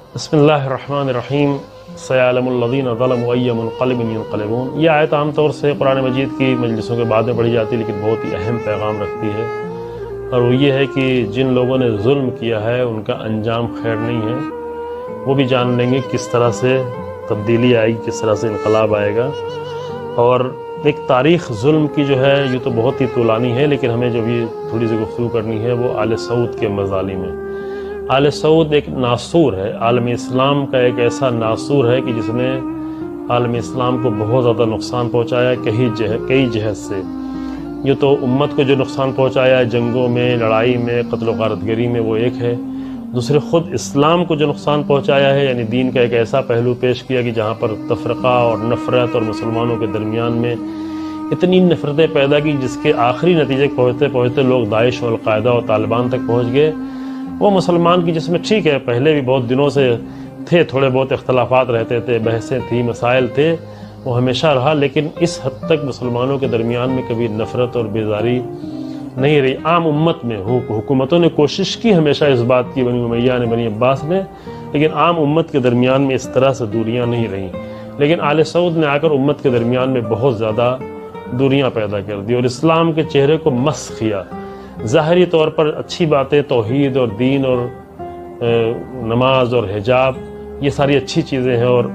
بسم اللہ الرحمن الرحیم سیعلم الذین ظلموا ای منقلب ینقلبون۔ یہ آیت عام طور سے قرآن مجید کی مجلسوں کے بعد میں پڑھی جاتی ہے، لیکن بہت ہی اہم پیغام رکھتی ہے، اور وہ یہ ہے کہ جن لوگوں نے ظلم کیا ہے ان کا انجام خیر نہیں ہے۔ وہ بھی جان لیں گے کس طرح سے تبدیلی آئے گی، کس طرح سے انقلاب آئے گا۔ اور ایک تاریخ ظلم کی جو ہے یہ تو بہت ہی طولانی ہے، لیکن ہمیں جو بھی تھوڑی سی گفتگو کرنی ہے وہ آل سعود کے مظالم ہے۔ آل سعود ایک ناسور ہے، عالم اسلام کا ایک ایسا ناسور ہے کہ جس نے عالم اسلام کو بہت زیادہ نقصان پہنچایا کئی جہت سے۔ یہ تو امت کو جو نقصان پہنچایا ہے جنگوں میں، لڑائی میں، قتل و غارت گری میں، وہ ایک ہے۔ دوسرے خود اسلام کو جو نقصان پہنچایا ہے، یعنی دین کا ایک ایسا پہلو پیش کیا کہ جہاں پر تفرقہ اور نفرت اور مسلمانوں کے درمیان میں اتنی نفرتیں پیدا کی جس کے آخری نتیجے پہنچتے پہنچتے لوگ داعش اور القاعدہ اور طالبان تک پہنچ گئے۔ وہ مسلمان کی جس میں ٹھیک ہے پہلے بھی بہت دنوں سے تھے، تھوڑے بہت اختلافات رہتے تھے، بحثیں تھیں، مسائل تھے، وہ ہمیشہ رہا، لیکن اس حد تک مسلمانوں کے درمیان میں کبھی نفرت اور بیزاری نہیں رہی۔ عام امت میں حکومتوں نے کوشش کی ہمیشہ اس بات کی، بنی امیہ نے، بنی عباس نے، لیکن عام امت کے درمیان میں اس طرح سے دوریاں نہیں رہیں۔ لیکن آل سعود نے آ کر امت کے درمیان میں بہت زیادہ دوریاں پیدا کر دی اور اسلام کے چہرے کو مسخ کیا۔ ظاہری طور پر اچھی باتیں، توحید اور دین اور نماز اور حجاب، یہ ساری اچھی چیزیں ہیں اور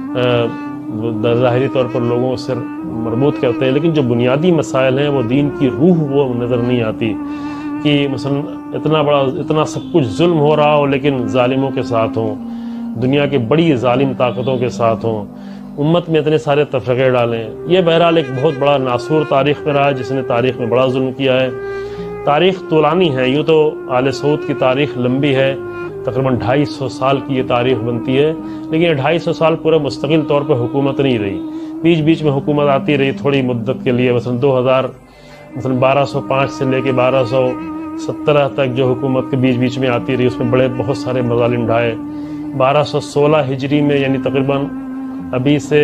ظاہری طور پر لوگوں سے مربوط کرتے ہیں، لیکن جو بنیادی مسائل ہیں وہ دین کی روح وہ نظر نہیں آتی کہ مثلا اتنا سب کچھ ظلم ہو رہا ہو لیکن ظالموں کے ساتھ ہوں، دنیا کے بڑی ظالم طاقتوں کے ساتھ ہوں، امت میں اتنے سارے تفرقے ڈالیں۔ یہ بہرحال ایک بہت بڑا ناسور تاریخ میں رہا ہے جس نے تاریخ میں بڑا ظلم کیا ہے۔ تاریخ طولانی ہے، یوں تو آل سعود کی تاریخ لمبی ہے، تقریباً 250 سال کی یہ تاریخ بنتی ہے، لیکن یہ 250 سال پورے مستقل طور پر حکومت نہیں رہی، بیچ بیچ میں حکومت آتی رہی تھوڑی مدت کے لیے۔ مثلا 1205 سے لے کے 1217 تک جو حکومت کے بیچ بیچ میں آتی رہی، اس میں بہت سارے مظالم ڈھائے۔ 1216 ہجری میں، یعنی تقریباً ابھی سے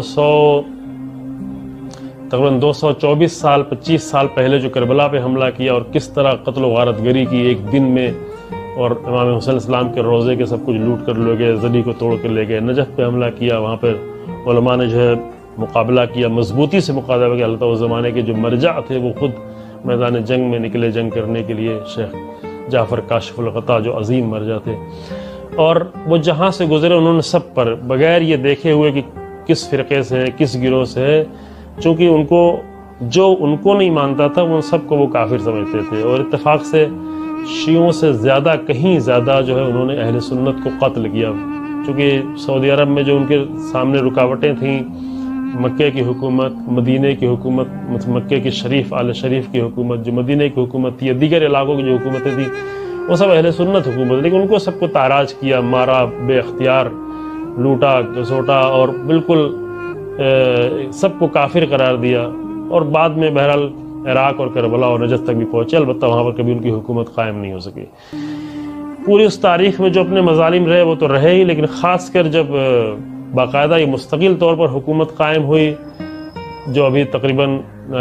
224 سال 25 سال پہلے جو کربلا پہ حملہ کیا اور کس طرح قتل و غارت گری کی ایک دن میں، اور امام حسین السلام کے روضے کے سب کچھ لوٹ کر لے گئے، زری کو توڑ کر لے گئے، نجف پہ حملہ کیا، وہاں پر علماء نے جو ہے مقابلہ کیا، مضبوطی سے مقابلہ کیا۔ اللہ اس زمانے کے جو مرجع تھے وہ خود میدان جنگ میں نکلے جنگ کرنے کے لیے، شیخ جعفر کاشف الغطا جو عظیم مرجع تھے، اور وہ جہاں سے گزرے انہوں نے سب پر بغیر یہ دیکھے ہوئے کہ کس فرقے سے ہے، کس گروہ سے ہے، چونکہ جو ان کو نہیں مانتا تھا ان سب کو وہ کافر سمجھتے تھے، اور اتفاق سے شیعوں سے زیادہ، کہیں زیادہ جو ہے انہوں نے اہل سنت کو قتل کیا، چونکہ سعودی عرب میں جو ان کے سامنے رکاوٹیں تھیں، مکے کی حکومت، مدینہ کی حکومت، مکے کی شریف آل شریف کی حکومت، جو مدینہ کی حکومت تھی، یا دیگر علاقوں کی جو حکومتیں تھیں، وہ سب اہل سنت حکومت، لیکن ان کو سب کو تاراج کیا، مارا، بے اختیار لوٹا گھسوٹا، اور بالکل سب کو کافر قرار دیا، اور بعد میں بہرحال عراق اور کربلا اور نجف تک بھی پہنچے، البتہ وہاں پر کبھی ان کی حکومت قائم نہیں ہو سکی۔ پوری اس تاریخ میں جو اپنے مظالم رہے وہ تو رہے ہی، لیکن خاص کر جب باقاعدہ یہ مستقل طور پر حکومت قائم ہوئی، جو ابھی تقریباً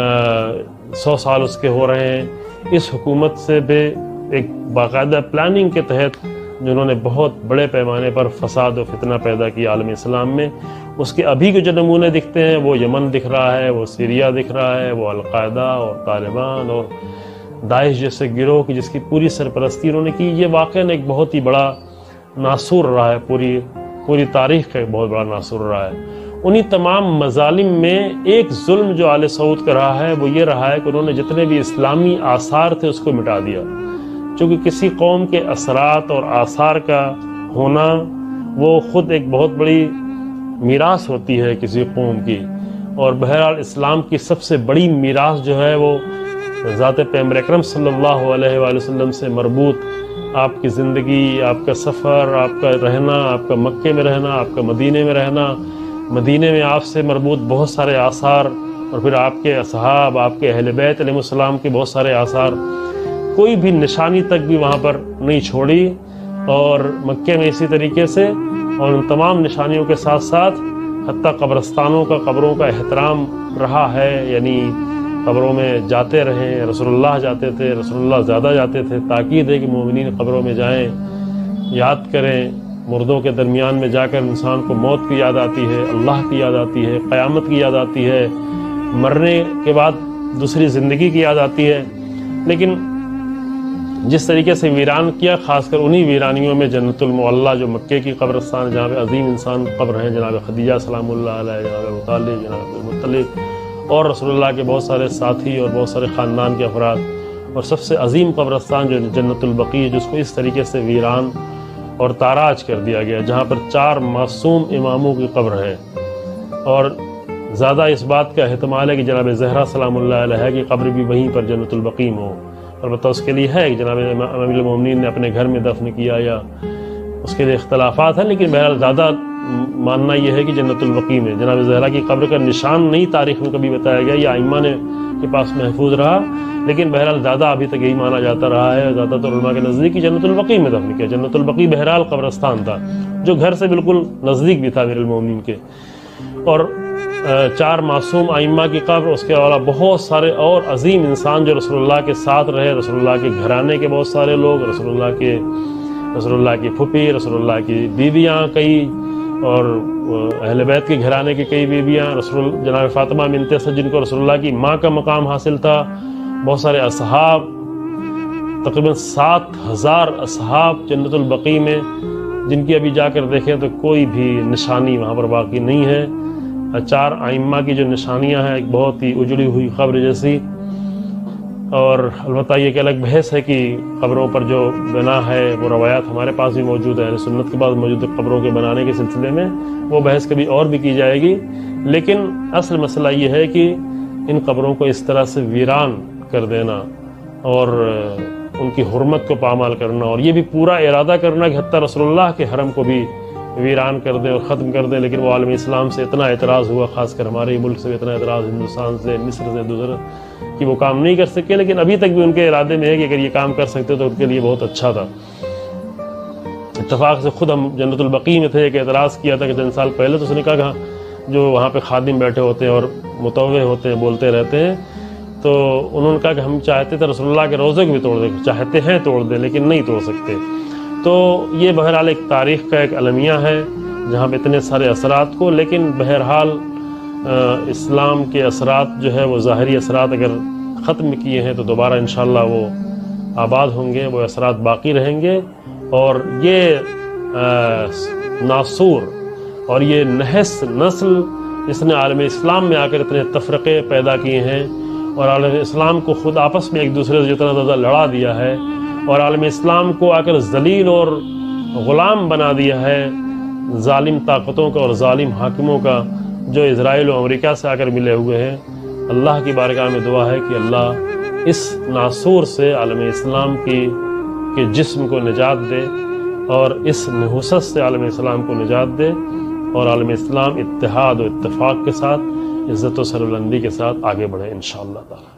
100 سال اس کے ہو رہے ہیں، اس حکومت سے بھی ایک باقاعدہ پلاننگ کے تحت جنہوں نے بہت بڑے پیمانے پر فساد و فتنہ پیدا کیا عالم اسلام میں، اس کے ابھی کے جو نمونے دکھتے ہیں وہ یمن دکھ رہا ہے، وہ سیریا دکھ رہا ہے، وہ القاعدہ اور طالبان اور داعش جیسے گروہ کی جس کی پوری سرپرستی انہوں نے کی۔ یہ واقعاً ایک بہت ہی بڑا ناسور رہا ہے، پوری تاریخ کا ایک بہت بڑا ناسور رہا ہے۔ انہی تمام مظالم میں ایک ظلم جو آل سعود کا رہا ہے وہ یہ رہا ہے کہ انہوں نے جتنے بھی اسلامی آثار تھے اس کو مٹا دیا، چونکہ کسی قوم کے اثرات اور آثار کا ہونا وہ خود ایک بہت بڑی میراث ہوتی ہے کسی قوم کی، اور بہرحال اسلام کی سب سے بڑی میراث جو ہے وہ ذات پیغمبر اکرم صلی اللہ علیہ وآلہ وسلم سے مربوط آپ کی زندگی، آپ کا سفر، آپ کا رہنا، آپ کا مکے میں رہنا، آپ کا مدینے میں رہنا، مدینے میں آپ سے مربوط بہت سارے آثار، اور پھر آپ کے اصحاب، آپ کے اہل بیت علیہ السلام کے بہت سارے آثار، کوئی بھی نشانی تک بھی وہاں پر نہیں چھوڑی، اور مکے میں اسی طریقے سے، اور ان تمام نشانیوں کے ساتھ ساتھ حتیٰ قبروں کا احترام رہا ہے، یعنی قبروں میں جاتے رہیں، رسول اللہ جاتے تھے، رسول اللہ زیادہ جاتے تھے، تاکید ہے کہ مومنین قبروں میں جائیں، یاد کریں، مردوں کے درمیان میں جا کر انسان کو موت کی یاد آتی ہے، اللہ کی یاد آتی ہے، قیامت کی یاد آتی ہے، مرنے کے بعد دوسری زندگی کی یاد آتی ہے۔ لیکن جس طریقے سے ویران کیا، خاص کر انہی ویرانیوں میں جنت المعلیٰ جو مکے کی قبرستان، جہاں پہ عظیم انسان قبر ہیں، جناب خدیجہ سلام اللہ علیہ، جناب ابو طالب، جناب عبدالمطلب اور رسول اللہ کے بہت سارے ساتھی اور بہت سارے خاندان کے افراد، اور سب سے عظیم قبرستان جو جنت البقیع، جس کو اس طریقے سے ویران اور تاراج کر دیا گیا، جہاں پر 4 معصوم اماموں کی قبر ہے، اور زیادہ اس بات کا احتمال ہے کہ جناب زہرا سلام اللہ علیہ کی قبر بھی وہیں پر جنت البقیع ہو۔ البتہ اس کے لیے ہے کہ جناب امام المومنین نے اپنے گھر میں دفن کیا، یا اس کے لیے اختلافات ہیں، لیکن بہرحال زیادہ ماننا یہ ہے کہ جنت البقیع میں جناب زہرا کی قبر کا نشان نہیں تاریخ میں کبھی بتایا گیا، یا ائمہ نے کے پاس محفوظ رہا، لیکن بہرحال زیادہ ابھی تک یہی مانا جاتا رہا ہے، زیادہ تر علماء کے نزدیک کہ جنت البقیع میں دفن کیا۔ جنت البقیع بہرحال قبرستان تھا جو گھر سے بالکل نزدیک بھی تھا امیر المومنین کے، اور 4 معصوم ائمہ کی قبر، اس کے علاوہ بہت سارے اور عظیم انسان جو رسول اللہ کے ساتھ رہے، رسول اللہ کے گھرانے کے بہت سارے لوگ، رسول اللہ کی پھوپھی، رسول اللہ کی بیویاں کئی، اور اہل بیت کے گھرانے کی کئی بیویاں، جناب فاطمہ بنت اسد جن کو رسول اللہ کی ماں کا مقام حاصل تھا، بہت سارے اصحاب، تقریباً 7000 اصحاب جنت البقیع میں، جن کی ابھی جا کر دیکھیں تو کوئی بھی نشانی وہاں پر باقی نہیں ہے۔ 4 ائمہ کی جو نشانیاں ہیں، ایک بہت ہی اجڑی ہوئی قبر جیسی، اور البتہ یہ ایک الگ بحث ہے کہ قبروں پر جو بنا ہے وہ روایات ہمارے پاس بھی موجود ہے، اہل سنت کے پاس موجود ہے قبروں کے بنانے کے سلسلے میں، وہ بحث کبھی اور بھی کی جائے گی، لیکن اصل مسئلہ یہ ہے کہ ان قبروں کو اس طرح سے ویران کر دینا اور ان کی حرمت کو پامال کرنا، اور یہ بھی پورا ارادہ کرنا کہ حتیٰ رسول اللہ کے حرم کو بھی ویران کر دیں اور ختم کر دیں، لیکن وہ عالم اسلام سے اتنا اعتراض ہوا، خاص کر ہمارے ملک سے اتنا اعتراض، ہندوستان سے، مصر سے، دوسرے کہ وہ کام نہیں کر سکے، لیکن ابھی تک بھی ان کے ارادے میں ہے کہ اگر یہ کام کر سکتے تو ان کے لیے بہت اچھا تھا۔ اتفاق سے خود ہم جنت البقیع میں تھے، ایک اعتراض کیا تھا کہ چند سال پہلے، تو اس نے کہا جو وہاں پہ خادم بیٹھے ہوتے ہیں اور متوع ہوتے ہیں، بولتے رہتے ہیں، تو انہوں نے کہا کہ ہم چاہتے تھے رسول اللہ کے روضے کو بھی توڑ دیں، چاہتے ہیں توڑ دیں لیکن نہیں توڑ سکتے۔ تو یہ بہرحال ایک تاریخ کا ایک المیہ ہے جہاں پہ اتنے سارے اثرات کو، لیکن بہرحال اسلام کے اثرات جو ہے وہ ظاہری اثرات اگر ختم کیے ہیں تو دوبارہ انشاءاللہ وہ آباد ہوں گے، وہ اثرات باقی رہیں گے، اور یہ ناسور اور یہ نحس نسل اس نے عالم اسلام میں آ کر اتنے تفرقے پیدا کیے ہیں، اور عالم اسلام کو خود آپس میں ایک دوسرے سے جتنا زیادہ لڑا دیا ہے، اور عالم اسلام کو آ کر ذلیل اور غلام بنا دیا ہے ظالم طاقتوں کا اور ظالم حاکموں کا، جو اسرائیل و امریکہ سے آ کر ملے ہوئے ہیں۔ اللہ کی بارگاہ میں دعا ہے کہ اللہ اس ناسور سے عالم اسلام کے جسم کو نجات دے، اور اس نحوست سے عالم اسلام کو نجات دے، اور عالم اسلام اتحاد و اتفاق کے ساتھ، عزت و سربلندی کے ساتھ آگے بڑھے انشاءاللہ تعالی۔